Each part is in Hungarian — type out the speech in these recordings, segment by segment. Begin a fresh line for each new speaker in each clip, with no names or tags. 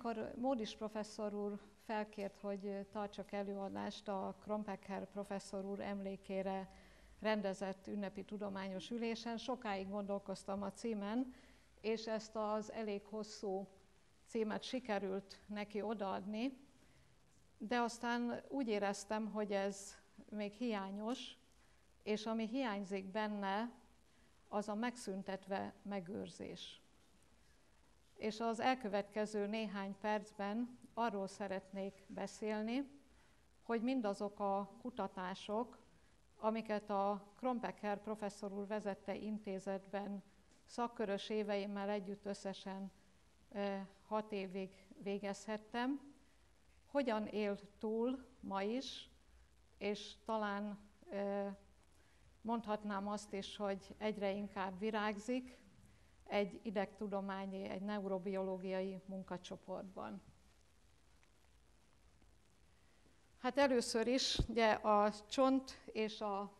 amikor Módis professzor úr felkért, hogy tartsak előadást a Krompecker professzor úr emlékére rendezett ünnepi tudományos ülésen, sokáig gondolkoztam a címen, és ezt az elég hosszú címet sikerült neki odaadni, de aztán úgy éreztem, hogy ez még hiányos, és ami hiányzik benne, az a megszüntetve megőrzés. És az elkövetkező néhány percben arról szeretnék beszélni, hogy mindazok a kutatások, amiket a Krompecker professzor úr vezette intézetben szakkörös éveimmel együtt összesen 6 évig végezhettem, hogyan él túl ma is, és talán mondhatnám azt is, hogy egyre inkább virágzik egy idegtudományi, egy neurobiológiai munkacsoportban. Hát először is ugye a csont és a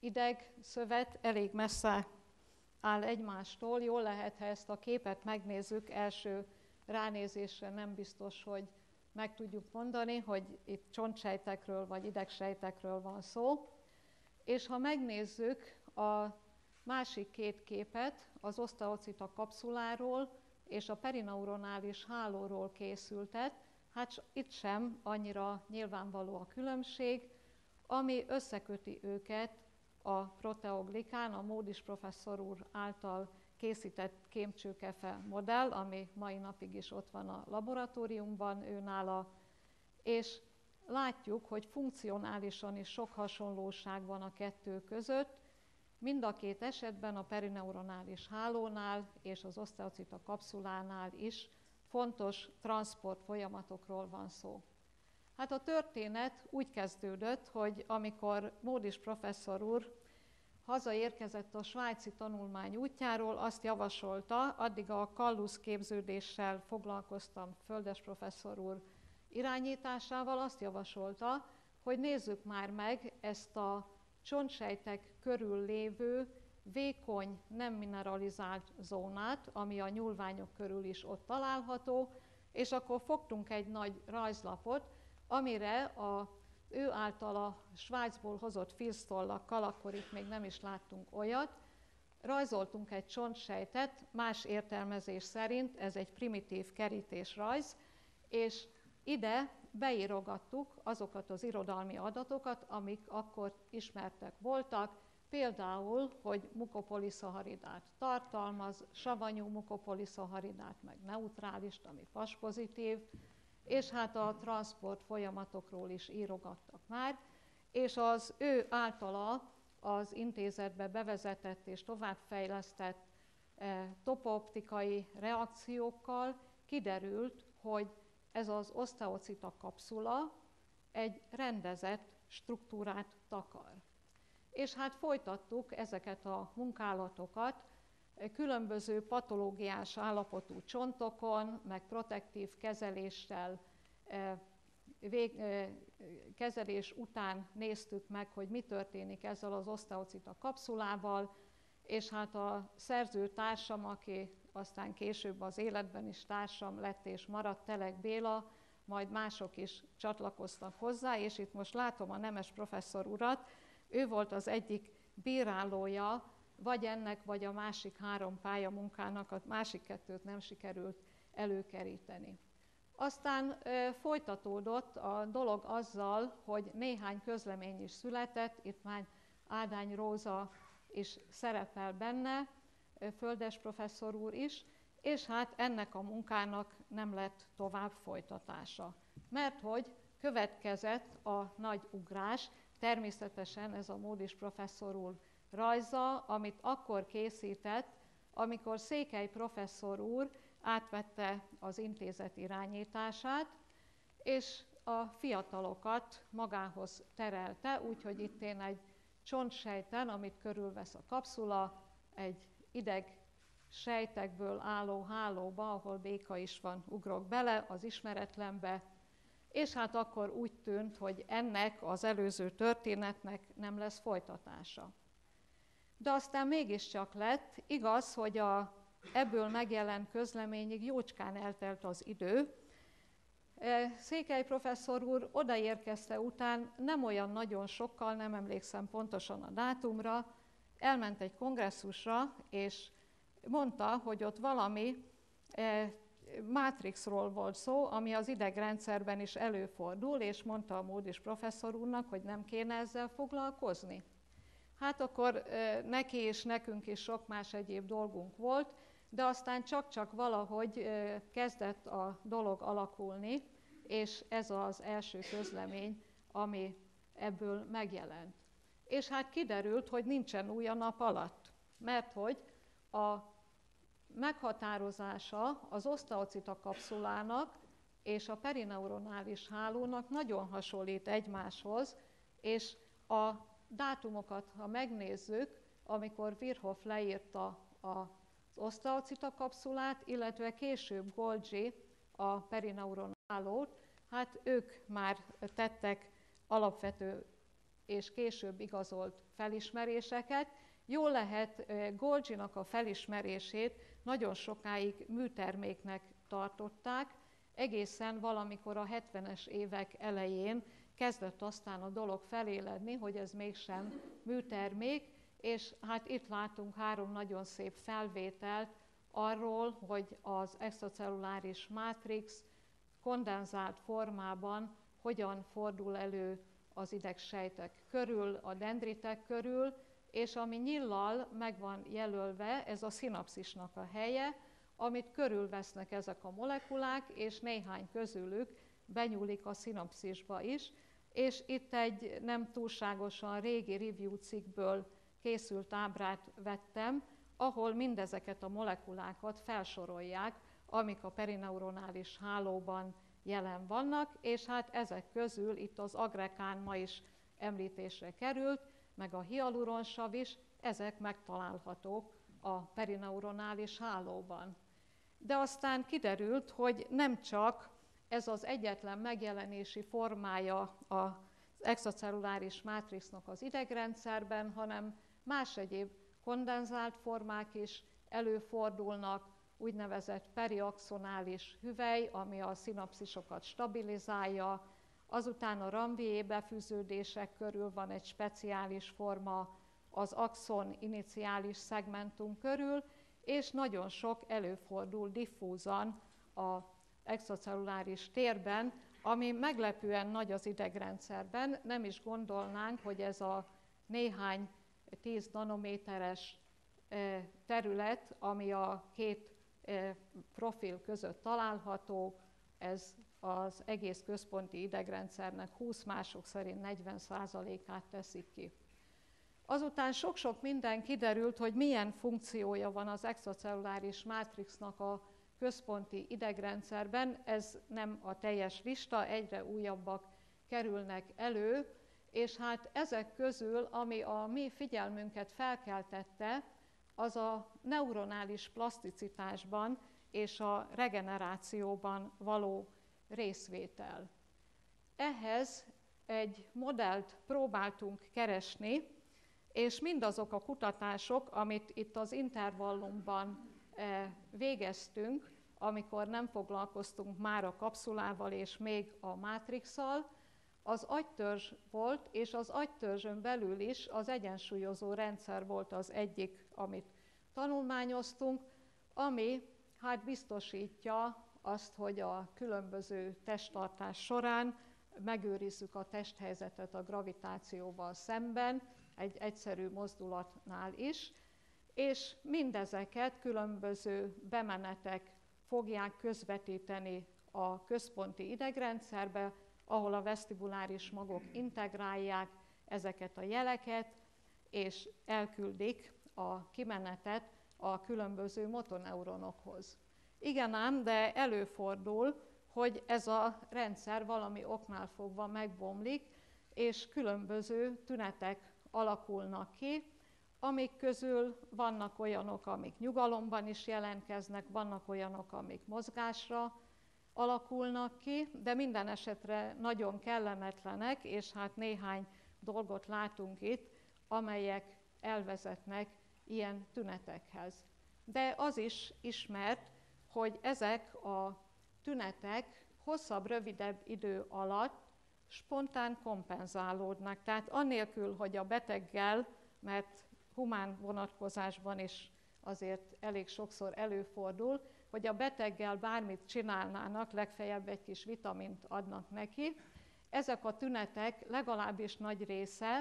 idegszövet elég messze áll egymástól. Jól lehet, ha ezt a képet megnézzük, első ránézésre nem biztos, hogy meg tudjuk mondani, hogy itt csontsejtekről vagy idegsejtekről van szó. És ha megnézzük a másik két képet, az oszteocita kapszuláról és a perineuronális hálóról készültet, hát itt sem annyira nyilvánvaló a különbség, ami összeköti őket a proteoglikán, a Módis professzor úr által készített kémcsőkefe modell, ami mai napig is ott van a laboratóriumban őnála, és látjuk, hogy funkcionálisan is sok hasonlóság van a kettő között. Mind a két esetben a perineuronális hálónál és az oszteocita kapszulánál is fontos transzport folyamatokról van szó. Hát a történet úgy kezdődött, hogy amikor Módis professzor úr hazaérkezett a svájci tanulmány útjáról, azt javasolta, addig a kallusz képződéssel foglalkoztam Földes professzor úr irányításával, azt javasolta, hogy nézzük már meg ezt a csontsejtek körül lévő vékony, nem mineralizált zónát, ami a nyúlványok körül is ott található, és akkor fogtunk egy nagy rajzlapot, amire ő általa Svájcból hozott filztollakkal, akkor itt még nem is láttunk olyat, rajzoltunk egy csontsejtet, más értelmezés szerint ez egy primitív kerítésrajz, és ide beírogattuk azokat az irodalmi adatokat, amik akkor ismertek voltak, például, hogy mukopoliszaharidát tartalmaz, savanyú mukopoliszaharidát, meg neutrálist, ami vaspozitív, és hát a transzport folyamatokról is írogattak már, és az ő általa az intézetbe bevezetett és továbbfejlesztett topooptikai reakciókkal kiderült, hogy ez az oszteocita kapszula egy rendezett struktúrát takar. És hát folytattuk ezeket a munkálatokat különböző patológiás állapotú csontokon, meg protektív kezeléssel, kezelés után néztük meg, hogy mi történik ezzel az oszteocita kapszulával, és hát a szerző társam, aki aztán később az életben is társam lett és maradt, Telek Béla, majd mások is csatlakoztak hozzá, és itt most látom a Nemes professzor urat, ő volt az egyik bírálója, vagy ennek, vagy a másik 3 pályamunkának, a másik 2-t nem sikerült előkeríteni. Aztán folytatódott a dolog azzal, hogy néhány közlemény is született, itt már Ádány Róza is szerepel benne, Földes professzor úr is, és hát ennek a munkának nem lett tovább folytatása. Mert hogy következett a nagy ugrás, természetesen ez a Módis professzor úr rajza, amit akkor készített, amikor Székely professzor úr átvette az intézet irányítását, és a fiatalokat magához terelte, úgyhogy itt én egy csontsejten, amit körülvesz a kapszula, egy ideg sejtekből álló hálóba, ahol béka is van, ugrok bele az ismeretlenbe, és hát akkor úgy tűnt, hogy ennek az előző történetnek nem lesz folytatása. De aztán mégiscsak lett, igaz, hogy ebből megjelent közleményig jócskán eltelt az idő, Székely professzor úr odaérkezte után nem olyan nagyon sokkal, nem emlékszem pontosan a dátumra, elment egy kongresszusra, és mondta, hogy ott valami mátrixról volt szó, ami az idegrendszerben is előfordul, és mondta a Módis professzor úrnak, hogy nem kéne ezzel foglalkozni. Hát akkor neki és nekünk is sok más egyéb dolgunk volt, de aztán csak-csak valahogy kezdett a dolog alakulni, és ez az első közlemény, ami ebből megjelent. És hát kiderült, hogy nincsen új a nap alatt, mert hogy a meghatározása az oszteocita kapszulának és a perineuronális hálónak nagyon hasonlít egymáshoz, és a dátumokat, ha megnézzük, amikor Virchow leírta az oszteocita kapszulát, illetve később Golgi a perineuron hálót, hát ők már tettek alapvető és később igazolt felismeréseket. Jól lehet, Golginak a felismerését nagyon sokáig műterméknek tartották, egészen valamikor a 70-es évek elején kezdett aztán a dolog feléledni, hogy ez mégsem műtermék, és hát itt látunk 3 nagyon szép felvételt arról, hogy az extracelluláris mátrix kondenzált formában hogyan fordul elő az idegsejtek körül, a dendritek körül, és ami nyillal meg van jelölve, ez a szinapszisnak a helye, amit körülvesznek ezek a molekulák, és néhány közülük benyúlik a szinapszisba is, és itt egy nem túlságosan régi review cikkből készült ábrát vettem, ahol mindezeket a molekulákat felsorolják, amik a perineuronális hálóban jelen vannak, és hát ezek közül itt az agrekán ma is említésre került, meg a hialuronsav is, ezek megtalálhatók a perineuronális hálóban. De aztán kiderült, hogy nem csak ez az egyetlen megjelenési formája az extracelluláris mátrixnak az idegrendszerben, hanem más egyéb kondenzált formák is előfordulnak, úgynevezett periaxonális hüvely, ami a szinapszisokat stabilizálja, azután a Ranvier befűződések körül van egy speciális forma, az axon iniciális szegmentum körül, és nagyon sok előfordul diffúzan az extracelluláris térben, ami meglepően nagy az idegrendszerben. Nem is gondolnánk, hogy ez a néhány 10 nanométeres terület, ami a két profil között található, ez az egész központi idegrendszernek 20 mások szerint 40%-át teszik ki. Azután sok-sok minden kiderült, hogy milyen funkciója van az extracelluláris mátrixnak a központi idegrendszerben. Ez nem a teljes lista, egyre újabbak kerülnek elő, és hát ezek közül, ami a mi figyelmünket felkeltette, az a neuronális plaszticitásban és a regenerációban való részvétel. Ehhez egy modellt próbáltunk keresni, és mindazok a kutatások, amit itt az intervallumban végeztünk, amikor nem foglalkoztunk már a kapszulával és még a mátrixsal, az agytörzs volt, és az agytörzsön belül is az egyensúlyozó rendszer volt az egyik, amit tanulmányoztunk, ami hát biztosítja azt, hogy a különböző testtartás során megőrizzük a testhelyzetet a gravitációval szemben, egy egyszerű mozdulatnál is, és mindezeket különböző bemenetek fogják közvetíteni a központi idegrendszerbe, ahol a vesztibuláris magok integrálják ezeket a jeleket, és elküldik a kimenetet a különböző motoneuronokhoz. Igen ám, de előfordul, hogy ez a rendszer valami oknál fogva megbomlik, és különböző tünetek alakulnak ki, amik közül vannak olyanok, amik nyugalomban is jelentkeznek, vannak olyanok, amik mozgásra alakulnak ki, de minden esetre nagyon kellemetlenek, és hát néhány dolgot látunk itt, amelyek elvezetnek ilyen tünetekhez. De az is ismert, hogy ezek a tünetek hosszabb, rövidebb idő alatt spontán kompenzálódnak. Tehát annélkül, hogy a beteggel, mert humán vonatkozásban is azért elég sokszor előfordul, hogy a beteggel bármit csinálnának, legfeljebb egy kis vitamint adnak neki, ezek a tünetek legalábbis nagy része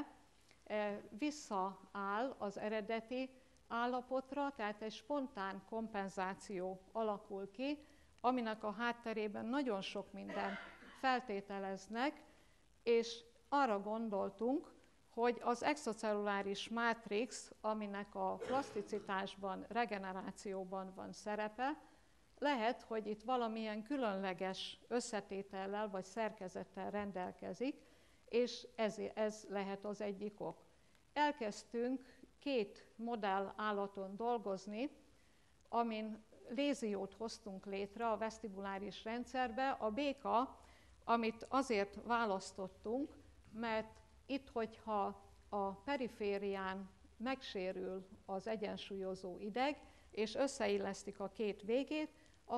visszaáll az eredeti állapotra, tehát egy spontán kompenzáció alakul ki, aminek a hátterében nagyon sok mindent feltételeznek, és arra gondoltunk, hogy az extracelluláris mátrix, aminek a plaszticitásban, regenerációban van szerepe, lehet, hogy itt valamilyen különleges összetétellel vagy szerkezettel rendelkezik, és ez lehet az egyik ok. Elkezdtünk 2 modell állaton dolgozni, amin léziót hoztunk létre a vesztibuláris rendszerbe. A béka, amit azért választottunk, mert itt, hogyha a periférián megsérül az egyensúlyozó ideg, és összeillesztik a 2 végét,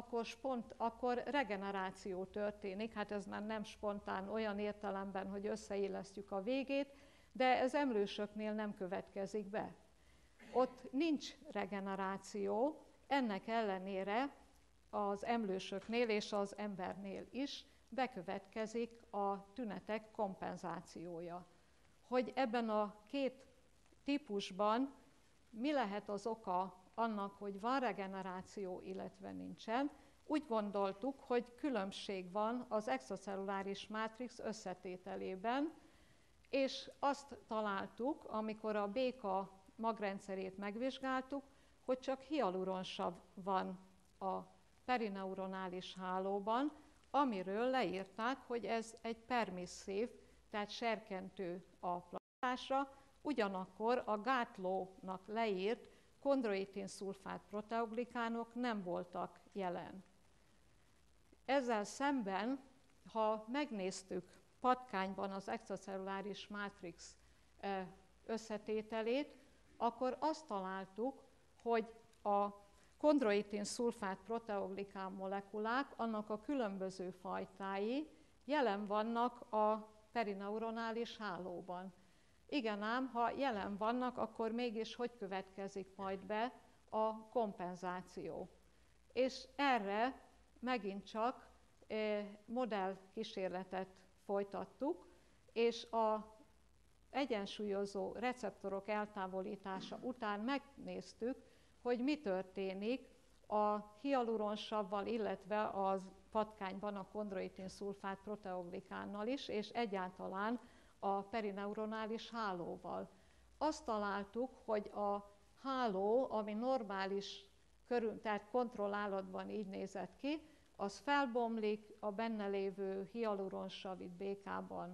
akkor regeneráció történik. Hát ez már nem spontán olyan értelemben, hogy összeillesztjük a végét, de ez emlősöknél nem következik be. Ott nincs regeneráció, ennek ellenére az emlősöknél és az embernél is bekövetkezik a tünetek kompenzációja. Hogy ebben a 2 típusban mi lehet az oka annak, hogy van regeneráció, illetve nincsen, úgy gondoltuk, hogy különbség van az extracelluláris mátrix összetételében, és azt találtuk, amikor a béka magrendszerét megvizsgáltuk, hogy csak hialuronsav van a perineuronális hálóban, amiről leírták, hogy ez egy permisszív, tehát serkentő a plazmásra, ugyanakkor a gátlónak leírt kondroitin-szulfát proteoglikánok nem voltak jelen. Ezzel szemben, ha megnéztük patkányban az extracelluláris mátrix összetételét, akkor azt találtuk, hogy a kondroitin-szulfát proteoglikán molekulák, annak a különböző fajtái jelen vannak a perineuronális hálóban. Igen ám, ha jelen vannak, akkor mégis hogy következik majd be a kompenzáció. És erre megint csak modellkísérletet folytattuk, és az egyensúlyozó receptorok eltávolítása után megnéztük, hogy mi történik a hialuronsavval, illetve a patkányban a kondroitin-szulfát proteoglikánnal is, és egyáltalán a perineuronális hálóval. Azt találtuk, hogy a háló, ami normális tehát kontrollálatban így nézett ki, az felbomlik, a benne lévő hialuronsav itt békában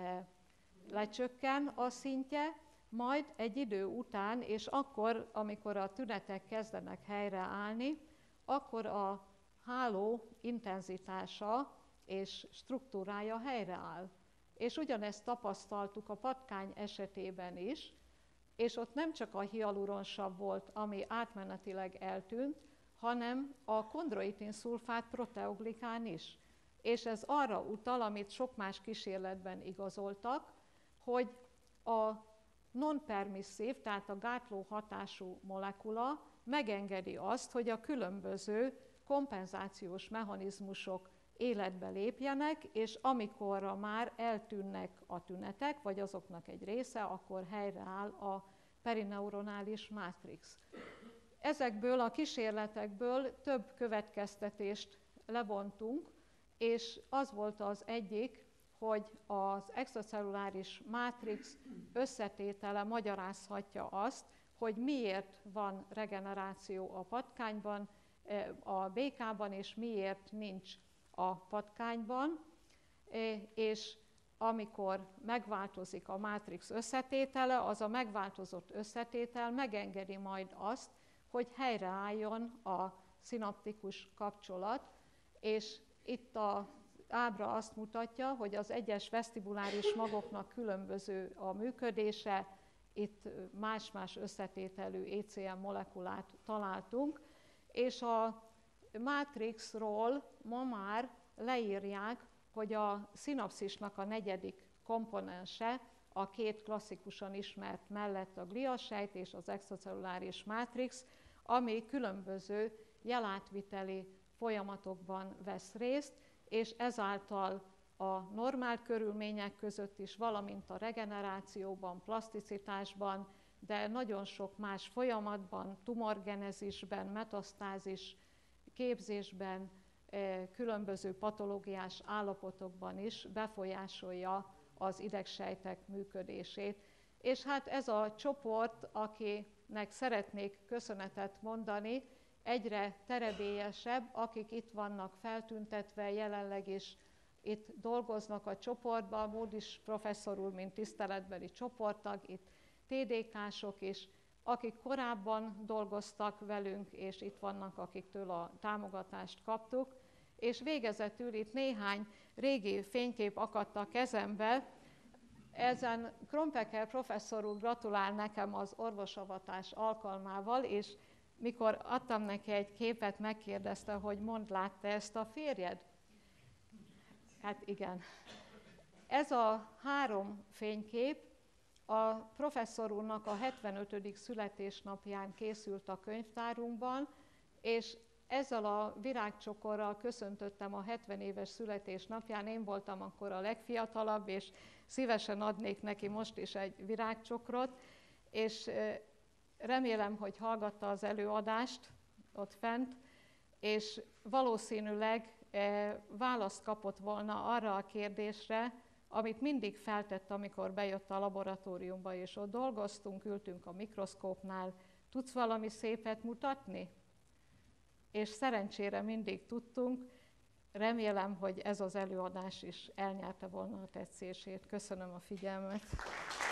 lecsökken a szintje, majd egy idő után, és akkor, amikor a tünetek kezdenek helyreállni, akkor a háló intenzitása és struktúrája helyreáll. És ugyanezt tapasztaltuk a patkány esetében is, és ott nem csak a hialuronsav volt, ami átmenetileg eltűnt, hanem a kondroitin-szulfát proteoglikán is. És ez arra utal, amit sok más kísérletben igazoltak, hogy a non-permisszív, tehát a gátló hatású molekula megengedi azt, hogy a különböző kompenzációs mechanizmusok életbe lépjenek, és amikorra már eltűnnek a tünetek, vagy azoknak egy része, akkor helyreáll a perineuronális mátrix. Ezekből a kísérletekből több következtetést levontunk, és az volt az egyik, hogy az extracelluláris mátrix összetétele magyarázhatja azt, hogy miért van regeneráció a patkányban, a békában, és miért nincs a patkányban, és amikor megváltozik a mátrix összetétele, az a megváltozott összetétel megengedi majd azt, hogy helyreálljon a szinaptikus kapcsolat, és itt az ábra azt mutatja, hogy az egyes vesztibuláris magoknak különböző a működése, itt más-más összetételű ECM molekulát találtunk, és a mátrixról ma már leírják, hogy a szinapszisnak a negyedik komponense, a két klasszikusan ismert mellett a gliasejt és az extracelluláris mátrix, ami különböző jelátviteli folyamatokban vesz részt, és ezáltal a normál körülmények között is, valamint a regenerációban, plaszticitásban, de nagyon sok más folyamatban, tumorgenezisben, metasztázis képzésben, különböző patológiás állapotokban is befolyásolja az idegsejtek működését. És hát ez a csoport, akinek szeretnék köszönetet mondani, egyre terebélyesebb, akik itt vannak feltüntetve, jelenleg is itt dolgoznak a csoportban, Módis professzor úr, mint tiszteletbeli csoporttag, itt TDK-sok is, akik korábban dolgoztak velünk, és itt vannak, akiktől a támogatást kaptuk. És végezetül itt néhány régi fénykép akadt a kezembe. Ezen Krompecker professzor úr gratulál nekem az orvosavatás alkalmával, és mikor adtam neki egy képet, megkérdezte, hogy mondd, látta ezt a férjed? Hát igen. Ez a 3 fénykép a professzor úrnak a 75. születésnapján készült a könyvtárunkban, és ezzel a virágcsokorral köszöntöttem a 70 éves születésnapján. Én voltam akkor a legfiatalabb, és szívesen adnék neki most is egy virágcsokrot, és remélem, hogy hallgatta az előadást ott fent, és valószínűleg választ kapott volna arra a kérdésre, amit mindig feltett, amikor bejött a laboratóriumba, és ott dolgoztunk, ültünk a mikroszkópnál. Tudsz valami szépet mutatni? És szerencsére mindig tudtunk. Remélem, hogy ez az előadás is elnyerte volna a tetszését. Köszönöm a figyelmet.